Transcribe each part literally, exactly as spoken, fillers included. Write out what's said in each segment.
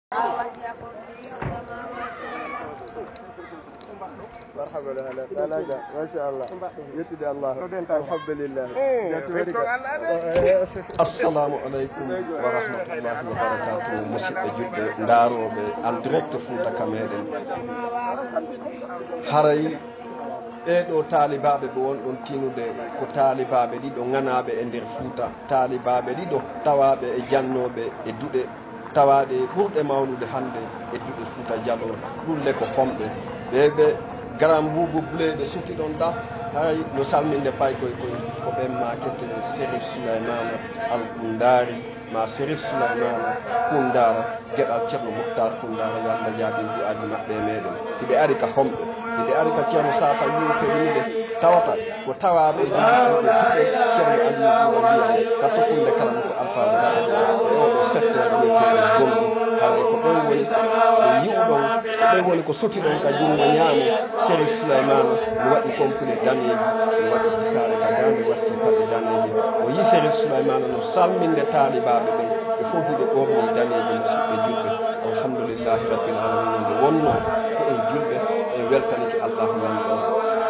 مرحبا هلا ثلاجة ما شاء الله يتدى الله الحمد لله. السلام عليكم ورحمة الله وبركاته. مسيبة جبة دارو en direct Fouta Cameroun haray ɓeɗo talibaɓe ɓe won ɗon tinude ko talibaɓe ɗiɗo ganaɓe e nder Fouta, talibaɓe ɗiɗo tawaɓe e jannoɓe e duɗe tawaɗe ɓurɗe mawnude hande e duɗe Fouta Diallo ɓurle ko homɓe ɓeɓe garam bubu buleɓe suki ɗon ɗa hay no salminde pay koye koye ko ɓen makete Sérif Souleymana Al Koundari ma Sérif Souleymana Koundara gueɗal ceerno Mouhtar Koundara yo Allah jaabi du'aji maɓɓe e meɗen hiɓe ari ka homɓe hiɓe ari ka ceerno Safa yiw pewiniɓe tawata ko tawaɓe e ɗiɗiɗe duɓe ceerno Aliou Ɓuuɓa wiya ka tofunde kalan ko alphaɓe gaɗa e oɗo secteur wiyeteɗo gomɗi haray ko ɓen woni ko yiwɗon ɓen woni ko sotiɗon ka jungo ñaamo Sérif Souleymana mi waɗi complet daneji mi waɗi tisare ka dande watti paɗe daneji o yi Sérif Souleymana no salminde talibaɓe ɓen ɓe fof hiɓe ɓorni daneji musidɓe julɓe alhamdoulillahi rabbil alamina nde wonno ko en julɓe en weltanike allahu wani on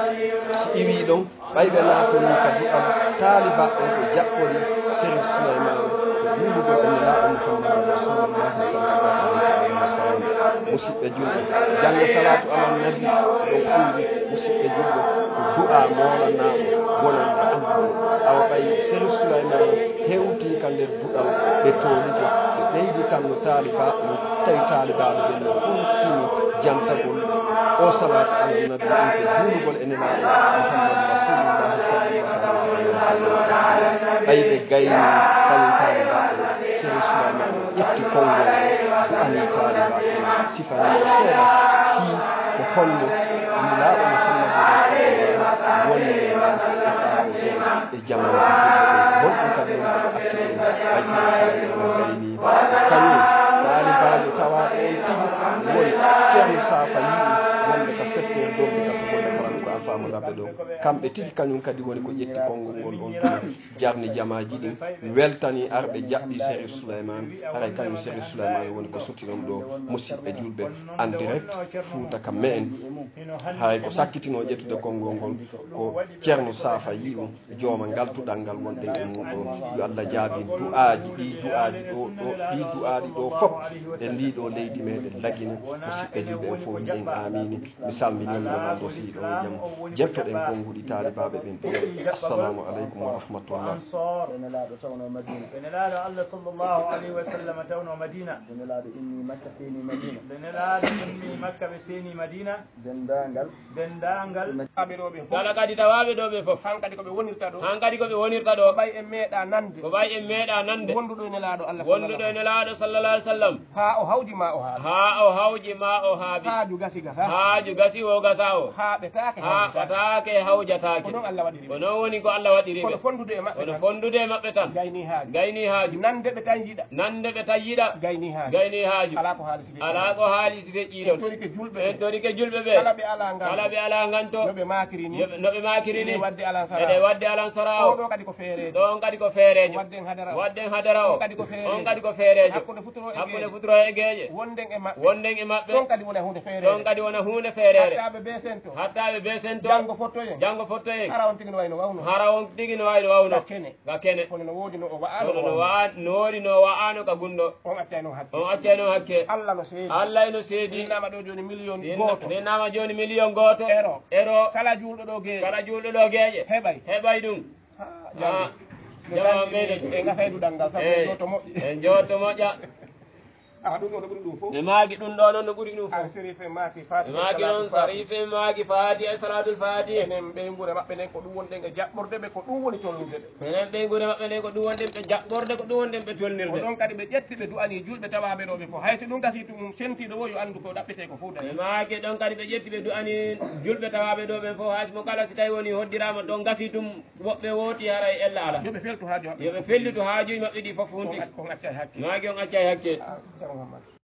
si iwi ɗon ɓayɓe natoni ka duɗam talibaɓe ko jaɓɓori Sérif Souleymana ko jullugo e nelaɗo Mouhammadou rasulullahi sallallahu alayhi wa sallam musidɓe julɓe janggo salatu ala nabi ɗon andi musidɓe julɓe ko du'a molanaɓo wonande andu awa ɓay Sérif Souleymana hewti ka nder duɗal ɓe tolike ɓe ɓeydi tan no talibaɓe no tawi talibaɓe ɓen no huntini jantagol o salatu ala nabi ɗum ko juulugol e nelaɗo Mouhammadou rasulullahi sallallahu alayhi wa sallam ɓayɓe gayni kañum talibaɓe Sérif Souleymana ƴetti konngol du'ani talibaɓe sifaniɓe seeɗa fii ko holno nelaɗo Mouhammadou rasulullahi wonni e ɓaawo e jamaji julɓe gonɗum kadi woni koɓe acci ɗen ay Sérif Souleymana gayni kañum talibajo tawaɗo on tigi woni ceerno Safa yiɗum wonde ka secteur domɓe ka tofonde kalan ko alfama labɓe ɗo kamɓe tigi kañum kadi woni ko ƴetti konngol ngol on tuma jarni jamaji ɗin weltani arɓe jaɓɓi Sérif Souleymana haray kañum Sérif Souleymana woni ko sottinon ɗo musidɓe julɓe en direct Fouta ka me en haray ko sakkitino ƴettude konngol ngol ko ceerno Safa yiɗum jooma ngal tuɗal ngal wonɗen e mum ɗo yo Allah jaabi du'aji ɗi du'aji ɗo ɗo ɗi du'aɗi ɗo fof e ndiɗo leydi meɗen lagina musidɓe julɓe en fof wiɗen amini mi salmini wonalɗo si ɗo e jaam jettoɗen konnguɗi talibaɓe ɓen ɗo assalamu aleykum wa rahmatullah nelaɗo tawno Madina nelaɗo Allah sallllahu alayhi wa sallam tawno Madina nelaɗo inni Makka seni Madina nelaɗo inni Makka ɓe seni Madina dendagal dendagal aɓeɗoɓe kala kadi tawaɓe ɗo ɓe fof han kadi koɓe wonirta ɗo han kadi koɓe wonirta ɗo ɓay e meeɗa nande ko ɓay e meeɗa nande wonduɗo e nelaɗo Allah wonduɗo e nelaɗo sallallah alih w sallam ha o hawji ma o haaɓi ha o hawji ma o haaɓi haaju gasi gasa haaju gasi o gasa o haaɓetake haɓatake hawjatake ko noon Allah waɗiri ko noon woni ko Allah waɗiri kono fondude e maɓɓe kono fondude e maɓɓe tan gayni haaju gayni haaju nande ɓe tan jiiɗa nande ɓe tan yiɗa gayni haaju gayni haaju ala ko haali sife ala ko haali si feƴƴi ɗon torike julɓe en torike julɓe ɓe kala ɓe ala ngal kala ɓe ala ngan to noɓe makiri ni noɓe makiri ni wadde alan sara eɗe wadde alan sara o ɗo kadi ko feerejo ɗon kadi ko feerejo wadden hadara o wadden hadara o on kadi ko feerejo on kadi ko feerejo hakkude futuro e hakkude geeƴe futuro e geeƴe wonden e maɓɓe wonden e maɓɓe ɗon kadi wona hunde feerere ɗon kadi wona hunde feerere hattaɓe be sento hattaɓe be sento janggo fottoyen janggo fottoyen hara on tigi no wayno wawno hara on tigi no wayno wawno ga kene ga kene kono no woodi no o kono wa'ano no wa no woni no wa'ano ka gunɗo on accayno hakke on accayno hakke Allah no seedi Allah eno seedi innama ɗo joni million goto nennama joni million goto ero ero kala julɗo ɗo geeƴe kala julɗo ɗo geeƴe heɓay heɓay ɗum jama meɗen e gasa e duɗal ngal sabu e joto moƴƴi e joto moƴƴa a ɗum ɗo no ɓuri ɗum fof ɓe maagi ɗum ɗo noon no ɓuri ɗum fof Sérif maaki fati ɓe maagi noon Sérif maagi faati e salatul fati enen ɓeygure maɓɓe nden ko ɗum wonɗen e jaɓɓorde ɓe ko ɗum woni tolnude ɓe enen ɓeygure maɓɓe nden ko ɗum wonɗen ɓe jaɓɓorde ko ɗum wonɗen ɓe tolnirde ko ɗon kadi ɓe ƴetti ɓe du'ani julɓe tawaɓe ɗo ɓe fof hayso ɗum gasi tum sentiɗo wo yo andu ko ɗaɓɓete ko fof ɓe maagi ɗon kadi ɓe ƴetti ɓe du'ani julɓe tawaɓe ɗo ɓen fof hayso mo kala si tawi woni hoddirama ɗon gasi tum woɓɓe wooti hara e ella ala yoɓe feltu haaju maɓɓe yoɓe fellitu haajuji maɓɓe ɗi fof hunti on acca e hakke maagi on acca e hakke Ceerno Mouhamadou